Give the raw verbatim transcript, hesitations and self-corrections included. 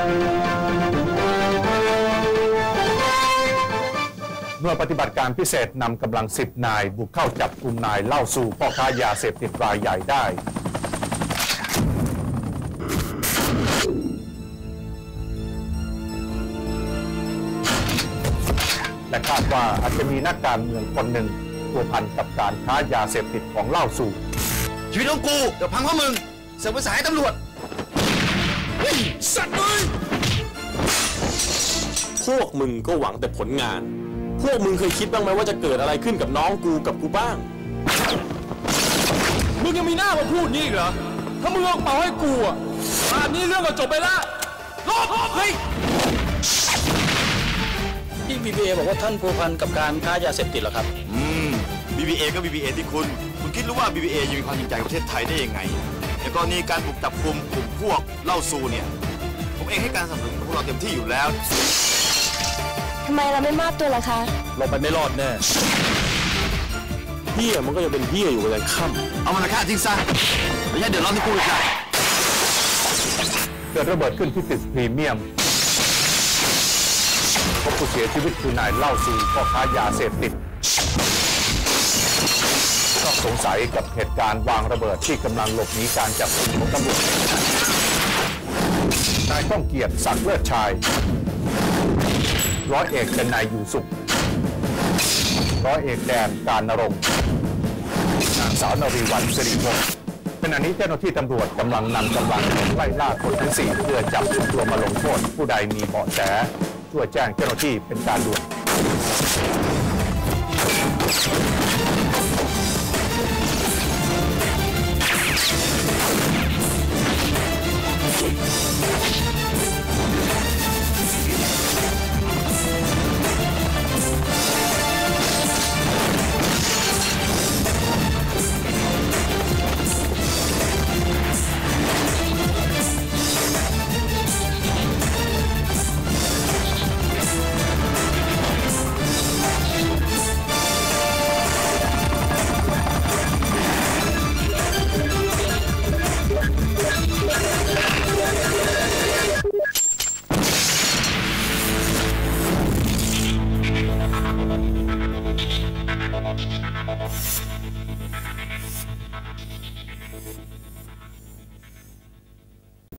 หน่วยปฏิบัติการพิเศษนำกำลังสิบนายบุกเข้าจับกลุ่มนายเล่าสู่พ่อค้ายาเสพติดรายใหญ่ได้และคาดว่าอาจจะมีนักการเมืองคนหนึ่งผัวพันกับการค้ายาเสพติดของเล่าสู่ชีวิตของกูเดี๋ยวพังเพราะมึงเสือกภาษาให้ตำรวจเฮ้ยสัตว์เลยพวกมึงก็หวังแต่ผลงานพวกมึงเคยคิดบ้างไหมว่าจะเกิดอะไรขึ้นกับน้องกูกับกูบ้างมึงยังมีหน้ามาพูดนี่เหรอถ้ามึงเอาเป่าให้กูอ่ะป่านนี้เรื่องก็จบไปละรอบเฮ้ยที่ บี บี เอ บอกว่าท่านผัวพันกับการค้ายาเสพติดเหรอครับอืม บี บี เอ ก็ บี บี เอ ที่คุณคุณคิดรู้ว่า บี บี เอ ยังมีความจริงใจกับประเทศไทยได้ยังไงในกรณีการบุกจับกุมกลุ่มพวกเล่าซูเนี่ยผมเองให้การสนับสนุนพวกเราเต็มที่อยู่แล้วทำไมเราไม่มอบตัวล่ะคะเราไปไม่รอดแน่เฮียมันก็จะเป็นเฮียอยู่กันค่ำเอามันมาฆ่าทิ้งซะไม่ใช่เดือดร้อนที่กูอีกแล้วเกิดระเบิดขึ้นที่ตึกพรีเมียมพบผู้เสียชีวิตคือนายเล่าสู่พ่อค้ายาเสพติดต้องสงสัยกับเหตุการณ์วางระเบิดที่กำลังหลบหนีการจับกุมของตำรวจนายก้องเกียรติศักดิ์เลิศชายร้อยเอกเป็นนายอยู่สุขร้อยเอกแดนการณรงค์นางสาวนรีวรรณสิริวงศ์ขณะนี้เจ้าหน้าที่ตำรวจกำลังนำกำลังไล่ล่าคนทั้งสี่เพื่อจับตัวมาลงโทษผู้ใดมีเบาะแสช่วยแจ้งเจ้าหน้าที่เป็นการด่วน